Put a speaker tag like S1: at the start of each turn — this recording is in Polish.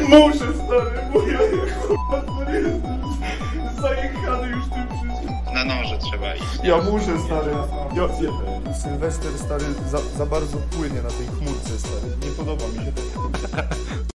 S1: Muszę, stary, mówię, kurwa, to nie jestem zajechany już tym wszystkim.
S2: Na noże trzeba iść.
S1: Ja muszę, stary.
S3: Sylwester, stary, za bardzo płynie na tej chmurce, stary. Nie podoba mi się to.